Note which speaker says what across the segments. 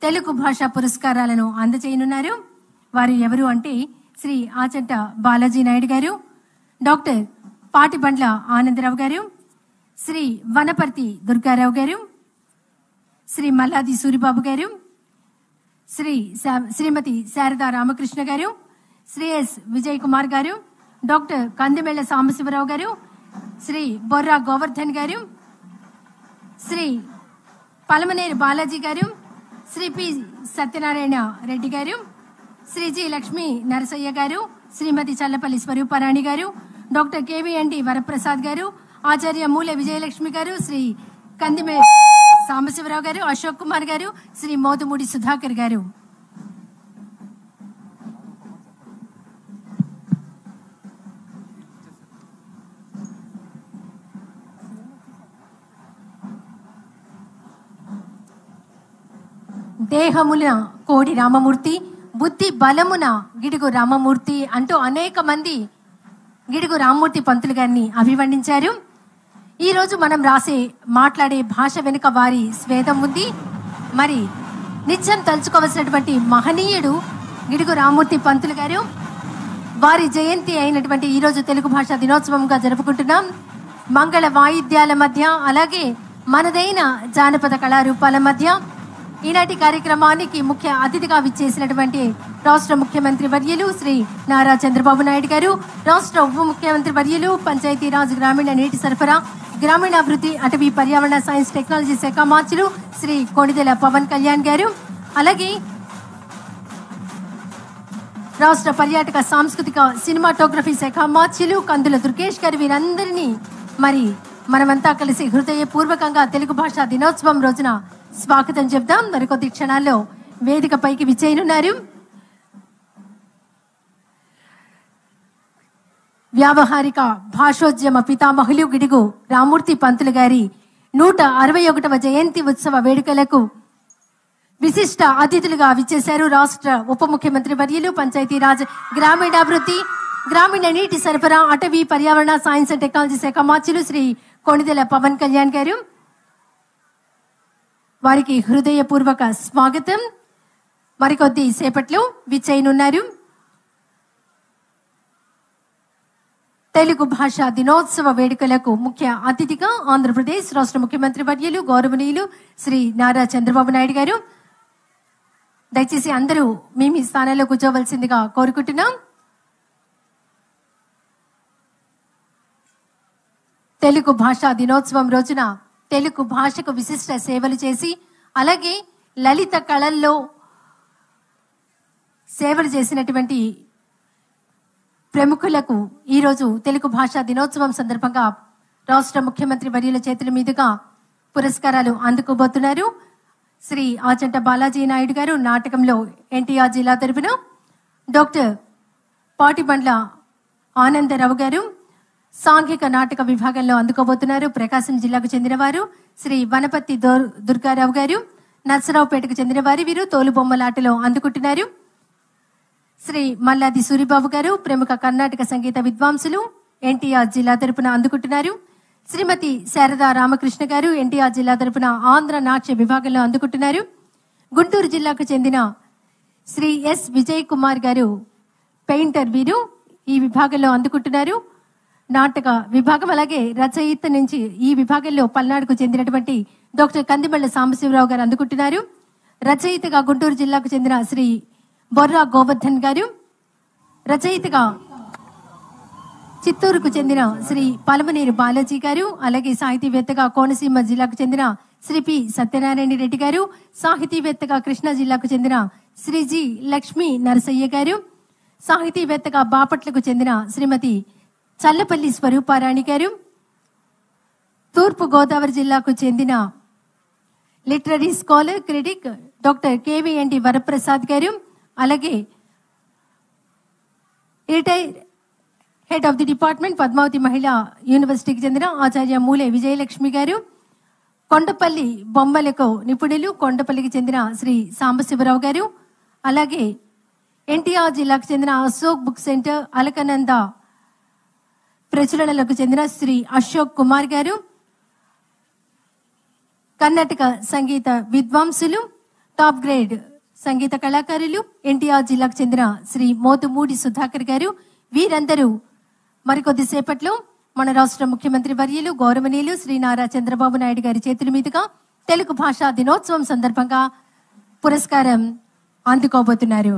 Speaker 1: తెలుగు భాషా పురస్కారాలను అందజేయనున్నారు. వారు ఎవరు అంటే శ్రీ ఆచంట బాలాజీ నాయుడు గారు, డాక్టర్ పాటిబండ్ల ఆనందరావు గారు, శ్రీ వనపర్తి దుర్గారావు గారు, శ్రీ మల్లాది సూరిబాబు గారు, శ్రీమతి శారదా రామకృష్ణ గారు, శ్రీ ఎస్ విజయ్ కుమార్ గారు, డాక్టర్ కందిమెళ్ల సాంబశివరావు గారు, శ్రీ బొర్రా గోవర్ధన్ గారు, శ్రీ పలమనేరు బాలాజీ గారు, శ్రీ పి సత్యనారాయణ రెడ్డి గారు, శ్రీ జి లక్ష్మీ నరసయ్య గారు, శ్రీమతి చల్లపల్లి స్వరూపారాణి గారు, డాక్టర్ కేవీఎన్డి వరప్రసాద్ గారు, ఆచార్య మూల విజయలక్ష్మి గారు, శ్రీ కందిమే సాంబశివరావు గారు, అశోక్ కుమార్ గారు, శ్రీ మోదుమూడి సుధాకర్ గారు. దేహమున కోడి రామమూర్తి, బుద్ధి బలమున గిడుగు రామమూర్తి అంటూ అనేక మంది గిడుగు రామమూర్తి పంతులు గారిని అభివర్ణించారు. ఈరోజు మనం మాట్లాడే భాష వెనుక వారి స్వేదం ఉంది. మరి నిత్యం తలుచుకోవలసినటువంటి మహనీయుడు గిడుగు రామమూర్తి పంతులు గారు. వారి జయంతి అయినటువంటి ఈరోజు తెలుగు భాషా దినోత్సవంగా జరుపుకుంటున్నాం. మంగళ వాయిద్యాల మధ్య, అలాగే మనదైన జానపద కళారూపాల మధ్య ఈనాటి కార్యక్రమానికి ముఖ్య అతిథిగా విచ్చేసినటువంటి రాష్ట్ర ముఖ్యమంత్రి వర్యులు శ్రీ నారా చంద్రబాబు నాయుడు గారు, రాష్ట్ర ఉప ముఖ్యమంత్రి వర్యులు, పంచాయతీరాజ్ గ్రామీణ నీటి సరఫరా, గ్రామీణాభివృద్ధి, అటవీ పర్యావరణ సైన్స్ టెక్నాలజీ శాఖ మార్చులు శ్రీ కొణిదెల పవన్ కళ్యాణ్ గారు, అలాగే రాష్ట్ర పర్యాటక సాంస్కృతిక సినిమాటోగ్రఫీ శాఖ మార్చులు కందుల దుర్గేష్ గారు. వీరందరినీ మరి మనమంతా కలిసి హృదయపూర్వకంగా తెలుగు భాషా దినోత్సవం రోజున స్వాగతం చెప్దాం. మరికొద్ది క్షణాల్లో వేదిక పైకి విచ్చేయనున్నారు. వ్యావహారిక భాషోద్యమ పితామహులు గిడుగు రామమూర్తి పంతులు గారి 161వ జయంతి ఉత్సవ వేడుకలకు విశిష్ట అతిథులుగా విచ్చేశారు రాష్ట్ర ఉప ముఖ్యమంత్రి వర్యులు, పంచాయతీరాజ్ గ్రామీణాభివృద్ధి, గ్రామీణ నీటి సరఫరా, అటవీ పర్యావరణ సైన్స్ అండ్ టెక్నాలజీ శాఖ మార్చులు శ్రీ కొణిదెల పవన్ కళ్యాణ్ గారు. వారికి హృదయపూర్వక స్వాగతం. మరికొద్ది సేపట్లో విచ్చేయనున్నారు. తెలుగు భాషా దినోత్సవ వేడుకలకు ముఖ్య అతిథిగా ఆంధ్రప్రదేశ్ రాష్ట్ర ముఖ్యమంత్రి వర్యులు గౌరవనీయులు శ్రీ నారా చంద్రబాబు నాయుడు గారు. దయచేసి అందరూ మీ స్థానాల్లో కూర్చోవలసిందిగా కోరుకుంటున్నాం. తెలుగు భాషా దినోత్సవం రోజున తెలుగు భాషకు విశిష్ట సేవలు చేసి, అలాగే లలిత కళల్లో సేవలు చేసినటువంటి ప్రముఖులకు ఈరోజు తెలుగు భాషా దినోత్సవం సందర్భంగా రాష్ట్ర ముఖ్యమంత్రి వర్యుల చేతుల మీదుగా పురస్కారాలు అందుకోబోతున్నారు. శ్రీ ఆచంట బాలాజీ నాయుడు గారు నాటకంలో ఎన్టీఆర్ జిల్లా తరపున, డాక్టర్ పాటిబండ్ల ఆనందరావు గారు సాంఘిక నాటక విభాగంలో అందుకోబోతున్నారు. ప్రకాశం జిల్లాకు చెందినవారు శ్రీ వనపర్తి దుర్గారావు గారు, నర్సరావుపేటకు చెందినవారు. వీరు తోలుబొమ్మలాటలో అందుకుంటున్నారు. శ్రీ మల్లాది సూరిబాబు గారు ప్రముఖ కర్ణాటక సంగీత విద్వాంసులు, ఎన్టీఆర్ జిల్లా తరపున అందుకుంటున్నారు. శ్రీమతి శారదా రామకృష్ణ గారు ఎన్టీఆర్ జిల్లా తరపున ఆంధ్ర నాట్య విభాగంలో అందుకుంటున్నారు. గుంటూరు జిల్లాకు చెందిన శ్రీ ఎస్ విజయ్ కుమార్ గారు పెయింటర్, వీరు ఈ విభాగంలో అందుకుంటున్నారు. నాటక విభాగం, అలాగే రచయిత నుంచి ఈ విభాగంలో పల్నాడుకు చెందినటువంటి డాక్టర్ కందిమెళ్ల సాంబశివరావు గారు అందుకుంటున్నారు. రచయితగా గుంటూరు జిల్లాకు చెందిన శ్రీ బొర్రా గోవర్ధన్ గారు, రచయితగా చిత్తూరుకు చెందిన శ్రీ పలమనేరు బాలాజీ గారు, అలాగే సాహితీవేత్తగా కోనసీమ జిల్లాకు చెందిన శ్రీ పి సత్యనారాయణ రెడ్డి గారు, సాహితీవేత్తగా కృష్ణా జిల్లాకు చెందిన శ్రీ జి లక్ష్మీ నరసయ్య గారు, సాహితీవేత్తగా బాపట్లకు చెందిన శ్రీమతి చల్లపల్లి స్వరూపారాణి గారు, తూర్పు గోదావరి జిల్లాకు చెందిన literary scholar critic doctor K V N D Varaprasad గారు, అలాగే retire head of the department Padmavati Mahila యూనివర్సిటీకి చెందిన ఆచార్య మూలే విజయలక్ష్మి గారు, కొండపల్లి బొమ్మలకు నిపుణులు కొండపల్లికి చెందిన శ్రీ సాంబశివరావు గారు, అలాగే ఎన్టీఆర్ జిల్లాకు చెందిన అశోక్ బుక్ సెంటర్ అలకనంద ప్రచురణలకు చెందిన శ్రీ అశోక్ కుమార్ గారు, కర్ణాటక సంగీత విద్వాంసులు టాప్ గ్రేడ్ సంగీత కళాకారులు ఎన్టీఆర్ జిల్లాకు చెందిన శ్రీ మోతుమూడి సుధాకర్ గారు. వీరందరూ మరికొద్ది సేపట్లో మన రాష్ట్ర ముఖ్యమంత్రి వర్యులు గౌరవనీయులు శ్రీ నారా చంద్రబాబు నాయుడు గారి చేతుల మీదుగా తెలుగు భాషా దినోత్సవం సందర్భంగా పురస్కారం అందుకోబోతున్నారు.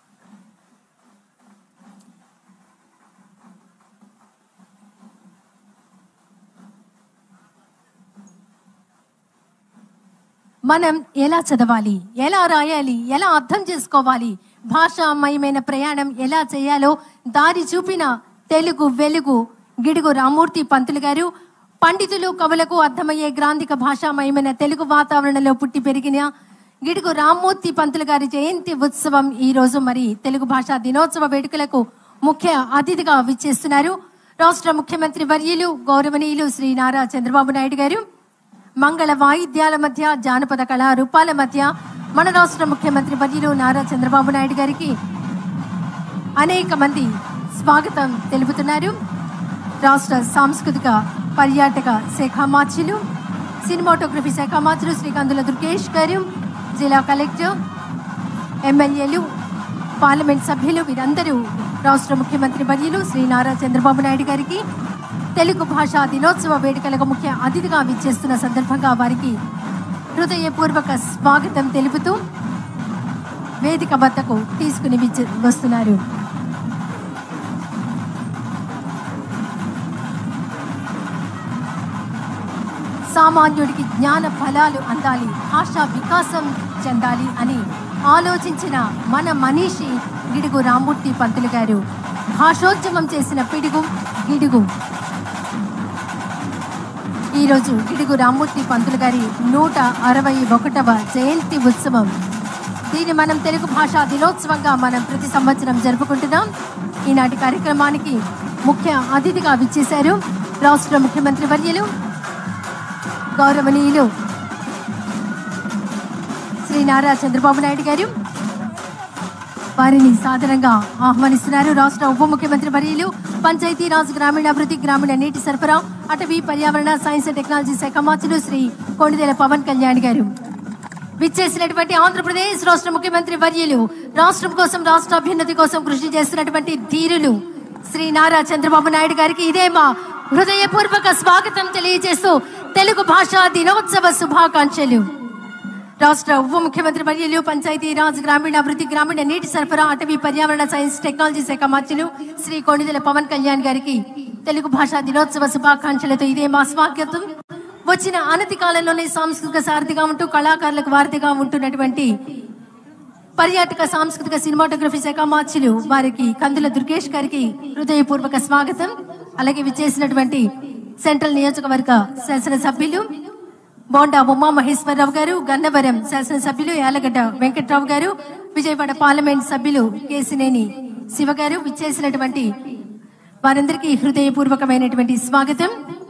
Speaker 1: మనం ఎలా చదవాలి, ఎలా రాయాలి, ఎలా అర్థం చేసుకోవాలి, భాషామయమైన ప్రయాణం ఎలా చేయాలో దారి చూపిన తెలుగు వెలుగు గిడుగు రామ్మూర్తి పంతులు గారు. పండితులు కవులకు అర్థమయ్యే గ్రాంధిక భాషామయమైన తెలుగు వాతావరణంలో పుట్టి పెరిగిన గిడుగు రామ్మూర్తి పంతులు గారి జయంతి ఉత్సవం ఈ రోజు మరి తెలుగు భాషా దినోత్సవ వేడుకలకు ముఖ్య అతిథిగా విచ్చేస్తున్నారు. రాష్ట్ర ముఖ్యమంత్రి వర్యులు గౌరవనీయులు శ్రీ నారా చంద్రబాబు నాయుడు గారు. మంగళ వాయిద్యాల మధ్య జానపద కళారూపాల మధ్య మన రాష్ట్ర ముఖ్యమంత్రి వర్యులు నారా చంద్రబాబు నాయుడు గారికి అనేక మంది స్వాగతం తెలుపుతున్నారు. రాష్ట్ర సాంస్కృతిక పర్యాటక శాఖ మార్చులు, సినిమాటోగ్రఫీ శాఖ మార్చులు శ్రీ కందుల దుర్గేష్ గారు, జిల్లా కలెక్టర్, ఎమ్మెల్యేలు, పార్లమెంట్ సభ్యులు వీరందరూ రాష్ట్ర ముఖ్యమంత్రి వర్యులు శ్రీ నారా చంద్రబాబు నాయుడు గారికి తెలుగు భాషా దినోత్సవ వేడుకలకు ముఖ్య అతిథిగా విచ్చేస్తున్న సందర్భంగా వారికి హృదయపూర్వక స్వాగతం తెలుపుతూ వేదిక వద్దకు తీసుకుని వస్తున్నారు. సామాన్యుడికి జ్ఞాన ఫలాలు అందాలి, భాషా వికాసం చెందాలి అని ఆలోచించిన మన మనీషి గిడుగు రామ్మూర్తి పంతులు గారు. భాషోద్యమం చేసిన పిడుగు గిడుగు. ఈరోజు గిడుగు రామ్మూర్తి పంతులు గారి 161వ జయంతి ఉత్సవం. దీన్ని మనం తెలుగు భాషా దినోత్సవంగా మనం ప్రతి సంవత్సరం జరుపుకుంటున్నాం. ఈనాటి కార్యక్రమానికి ముఖ్య అతిథిగా విచ్చేశారు రాష్ట్ర ముఖ్యమంత్రి వర్యులు గౌరవనీయులు శ్రీ నారా చంద్రబాబు నాయుడు గారు. వారిని సాదరంగా ఆహ్వానిస్తున్నారు. రాష్ట్ర ఉప ముఖ్యమంత్రి వర్యులు పంచాయతీరాజ్ గ్రామీణాభివృద్ధి గ్రామీణ నీటి సరఫరా అటవీ పర్యావరణ సైన్స్ అండ్ టెక్నాలజీ శాఖ మంత్రులు శ్రీ కొణిదెల పవన్ కళ్యాణ్ గారు. విచ్చేసినటువంటి ఆంధ్రప్రదేశ్ రాష్ట్ర ముఖ్యమంత్రి వర్యులు రాష్ట్రం కోసం రాష్ట్ర అభ్యున్నతి కోసం కృషి చేస్తున్నటువంటి ధీరులు శ్రీ నారా చంద్రబాబు నాయుడు గారికి ఇదే మా హృదయపూర్వక స్వాగతం తెలియజేస్తూ తెలుగు భాషా దినోత్సవ శుభాకాంక్షలు. రాష్ట్ర ఉప ముఖ్యమంత్రి వర్యులు పంచాయతీరాజ్ గ్రామీణాభివృద్ధి గ్రామీణ నీటి సరఫరా అటవీ పర్యావరణ సైన్స్ టెక్నాలజీ శాఖ మంత్రులు శ్రీ కొణిదెల పవన్ కళ్యాణ్ గారికి తెలుగు భాషా దినోత్సవ శుభాకాంక్షలతో ఇదే మా స్వాగతం. వచ్చిన అనతి కాలంలోనే సాంస్కృతిక సారథిగా ఉంటూ కళాకారులకు వారధిగా ఉంటున్నటువంటి పర్యాటక సాంస్కృతిక సినిమాటోగ్రఫీ శాఖ మంత్రులు వారికి కందుల దుర్గేష్ గారికి హృదయపూర్వక స్వాగతం. అలాగే విచ్చేసినటువంటి సెంట్రల్ నియోజకవర్గ శాసనసభ్యులు బోండా ఉమా మహేశ్వరరావు గారు, గన్నవరం శాసనసభ్యులు యాలగడ్డ వెంకట్రావు గారు, విజయవాడ పార్లమెంట్ సభ్యులు కేసినేని శివ గారు విచ్చేసినటువంటి వారందరికీ హృదయపూర్వకమైనటువంటి స్వాగతం.